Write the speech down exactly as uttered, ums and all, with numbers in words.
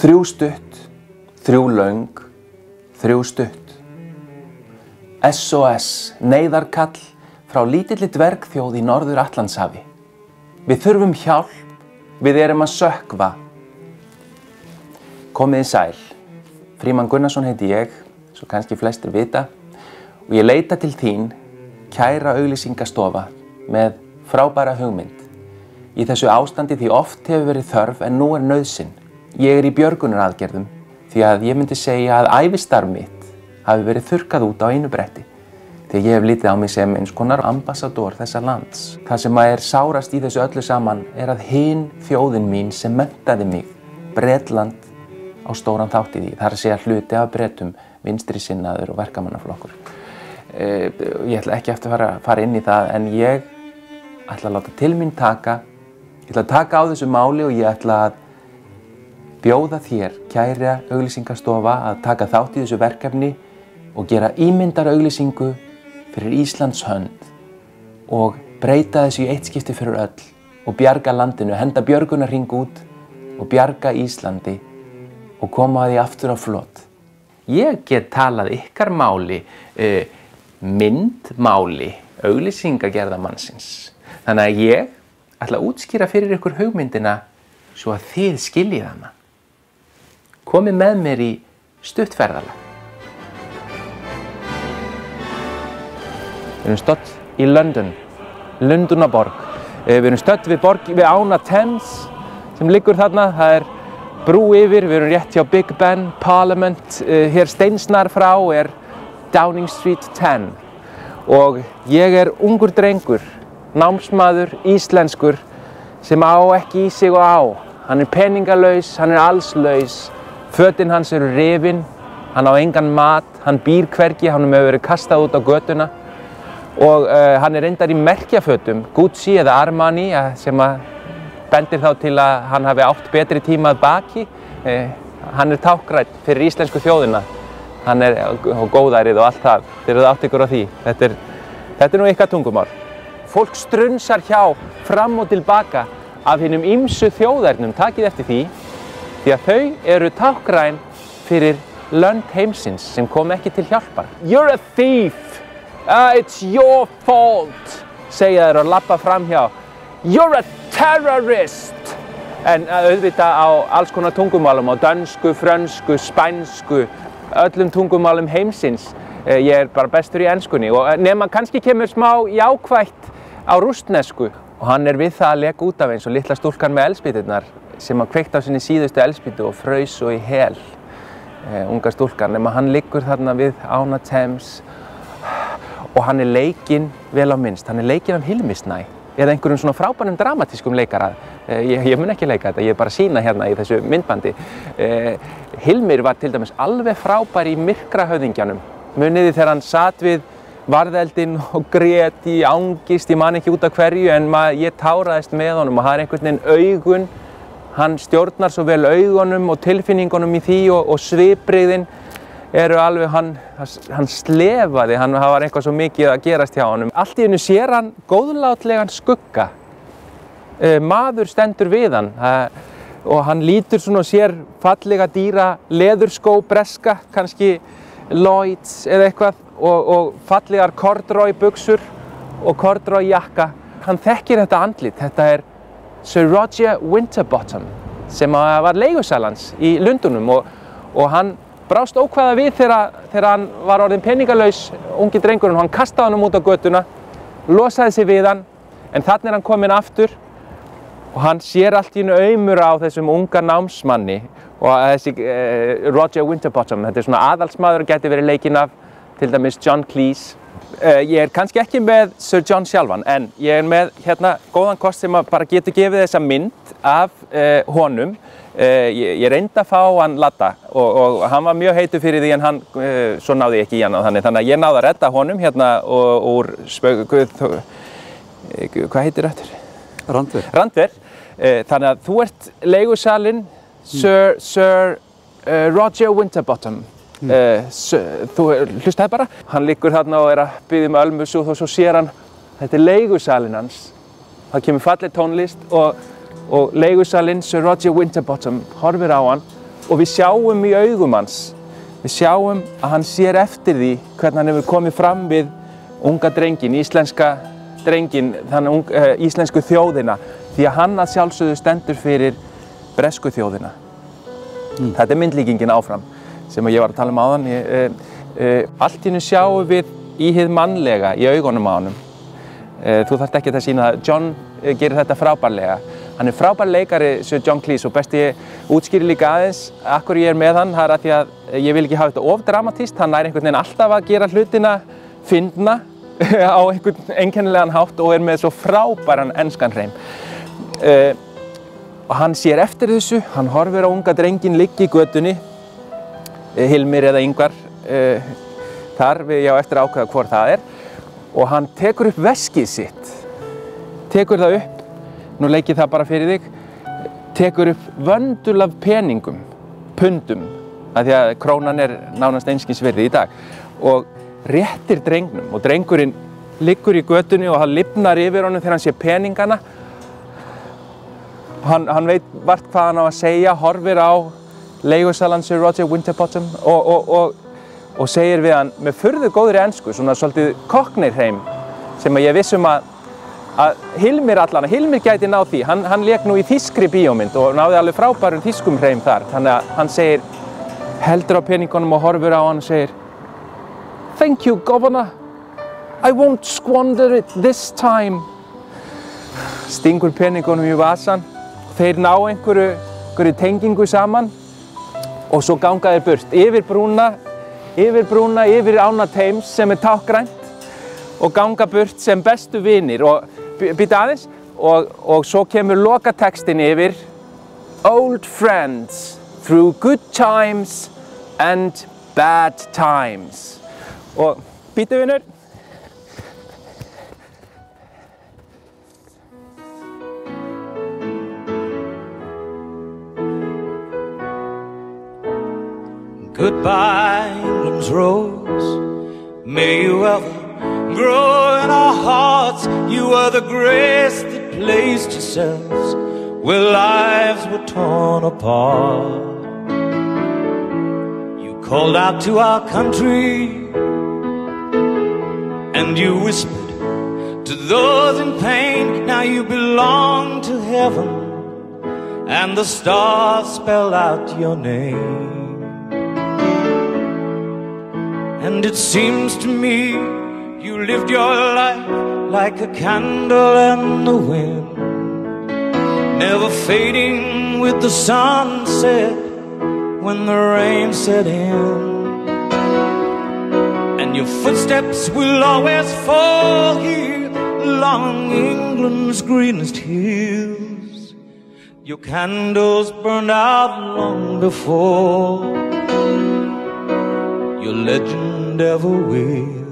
Þrjú stutt, þrjú löng, þrjú stutt. S O S, neyðarkall frá lítilli dvergþjóð í Norður-Atlantshafi. Við þurfum hjálp, við erum að sökkva. Komiði sæl. Frímann Gunnarsson heiti ég, svo kannski flestir vita, og ég leita til þín, kæra auglýsingastofa, með frábæra hugmynd. Í þessu ástandi því oft hefur verið þörf en nú er nauðsyn. Ég er í björgunaraðgerðum því að ég myndi segja að ævistarf mitt hafi verið þurrkað út á einu bretti. Því ég hef litið á mig sem eins konar ambassador þessa lands. Það sem er sárast í þessu öllu saman er að hin þjóðin mín sem menntaði mig, Bretland, á stóran þátt í því. Það er að segja hluti af Bretum, vinstri sinnaður og verkamannaflokkur. Eh, ég ætla ekki eftir að fara, fara inn í það, en ég ætla að láta til mín taka, ég ætla að taka á þessu máli og ég ætla að bjóða þér, kæra auglýsingastofa, að taka þátt í þessu verkefni og gera ímyndarauglýsingu fyrir Íslands hönd og breyta þessu í eitt skipti fyrir öll og bjarga landinu, henda björgunarhring út og bjarga Íslandi og koma því aftur á flot. Ég get talað ykkar máli, uh, myndmáli, auglýsingagerðarmannsins. Þannig að ég ætla að útskýra fyrir ykkur hugmyndina svo að þið skiljið hana. Komið með mér í stuttferðalag. Við erum stödd í London, Lundunaborg. Uh, við erum stödd við, borg, við ána Thames sem liggur þarna. Það er brú yfir, við erum rétt hjá Big Ben, Parliament, uh, hér steinsnar frá er Downing Street tíu og ég er ungur drengur, námsmaður, íslenskur sem á ekki í sig og á. Hann er peningalaus, hann er allslaus, fötin hans eru rifin, hann á engan mat, hann býr hvergi, hann hefur verið kastað út á götuna og uh, hann er reyndar í merkjafötum, Gucci eða Armani sem að bendir þá til að hann hafi átt betri tíma að baki. Eh, hann er táknrænn fyrir íslensku þjóðina. Hann er á góðærið og allt það. Þeir eru átt ykkur á því. Þetta er, þetta er nú ykkar tungumál. Fólk strunsar hjá fram og tilbaka af hinum ýmsu þjóðernum, takið eftir því, því að þau eru táknræn fyrir lönd heimsins sem kom ekki til hjálpar. You're a thief! Uh, it's your fault! Segja þeir og labba fram hjá. You're a terrorist! En auðvitað á alls konar tungumálum, á dönsku, frönsku, spænsku, öllum tungumálum heimsins. Ég er bara bestur í enskunni og nema kannski kemur smá jákvætt á rússnesku. Og hann er við það að leka út af eins og litla stúlkan með eldspýturnar sem hann kveikt á sinni síðustu eldspýtu og fraus svo í hel. Uh, unga stúlkan, nema hann liggur þarna við ána Thames og hann er leikinn vel á minnst, hann er leikinn af Hilmi Snæ. Eða einhverjum svona frábærum dramatískum leikarað. Ég, ég mun ekki leika þetta, ég er bara að sýna hérna í þessu myndbandi. Eh, Hilmir var til dæmis alveg frábær í Myrkrahöfðingjanum. Muniði þegar hann sat við varðeldinn og grét í angist, ég man ekki út af hverju, en mað, ég táraðist með honum og það er einhvern veginn augun. Hann stjórnar svo vel augunum og tilfinningunum í því og, og svipbrigðin eru alveg, hann, hann slefaði, hann það var eitthvað svo mikið að gerast hjá honum. Allt í einu sér hann góðlátlegan skugga. E, maður stendur við hann e, og hann lítur svona og sér fallega dýra leðurskó breska, kannski Lloyds eða eitthvað og, og fallegar corduroy buxur og corduroy jakka. Hann þekkir þetta andlit, þetta er Sir Roger Winterbottom sem var leigusalans í Lundunum og, og hann brást ókvæða við þegar, þegar hann var orðinn peningalaus, ungi drengurinn, og hann kastaði hann út á götuna, losaði sig við hann, en þannig er hann kominn aftur og hann sér allt í einu aumur á þessum unga námsmanni og þessi eh, Roger Winterbottom, þetta er svona aðalsmaður og gæti verið leikinn af til dæmis John Cleese. Eh, ég er kannski ekki með Sir John sjálfan, en ég er með hérna góðan kost sem að bara getur gefið þessa mynd af eh, honum. Uh, ég, ég reyndi að fá hann Latta og, og hann var mjög heitur fyrir því en hann, uh, svo náði ég ekki í hann þannig, þannig að ég náði að redda honum hérna og, úr spöku, hvað heitir þetta? Randver. Randver. Uh, þannig að þú ert leigusalinn Sir, Sir uh, Roger Winterbottom. Mm. Uh, Sir, þú hlustaði bara. Hann liggur þarna og er að biðja um ölmusu og svo sér hann, þetta er leigusalinn hans. Það kemur falleg tónlist og og leigusalinn Sir Roger Winterbottom horfir á hann og við sjáum í augum hans, við sjáum að hann sér eftir því hvernig hann hefur komið fram við unga drengin, íslenska drengin, þannig ung, uh, íslensku þjóðina, því að hann að sjálfsögðu stendur fyrir bresku þjóðina. Mm. Þetta er myndlíkingin áfram sem ég var að tala um áðan. Ég, uh, uh, allt í einu sjáum við í hið mannlega í augunum á honum. Uh, þú þarft ekki að sína það. John uh, gerir þetta frábærlega. Hann er frábær leikari, Sir John Cleese, og best ég útskýri líka aðeins af hverju ég er með hann. Það er að því að ég vil ekki hafa þetta of dramatískt. Hann er einhvern veginn alltaf að gera hlutina fyndna á einhvern einkennilegan hátt og er með svo frábæran enskan hreim. Uh, og hann sér eftir þessu, hann horfir á unga drenginn liggja í götunni, uh, Hilmir eða Ingvar, uh, þar við ég á eftir að ákveða hvor það er, og hann tekur upp veskið sitt, tekur það upp, nú leikið það bara fyrir þig, tekur upp vöndul af peningum, pundum, af því að krónan er nánast einskis virði í dag, og réttir drengnum, og drengurinn liggur í götunni og hann lifnar yfir honum þegar hann sé peningana. Hann, hann veit vart hvað hann á að segja, horfir á leigusalann Sir Roger Winterbottom og, og, og, og segir við hann með furðu góðri ensku, svona svolítið Cockney-hreim, sem að ég vissum að, að Hilmir allan, Hilmir gæti náð því. Hann, hann lék nú í þýskri bíómynd og náði alveg frábærum þýskum hreim þar. Þannig að hann segir, heldur á peningunum og horfir á hann og segir, "Thank you, Governor. I won't squander it this time." Stingur peningunum í vasan, þeir ná einhverju, einhverju tengingu saman og svo ganga þeir burt yfir brúna, yfir brúna, yfir ána Thames sem er tákgrænt og ganga burt sem bestu vinir og býta aðeins og, og svo kemur lokatextin yfir Old friends through good times and bad times. Og býtu vinur. Goodbye, England's rose. May you ever grow in our hearts. You are the grace that placed yourselves where lives were torn apart. You called out to our country and you whispered to those in pain. Now you belong to heaven and the stars spell out your name. And it seems to me you lived your life like a candle in the wind, never fading with the sunset when the rain set in. And your footsteps will always fall here along England's greenest hills. Your candles burned out long before your legend ever will.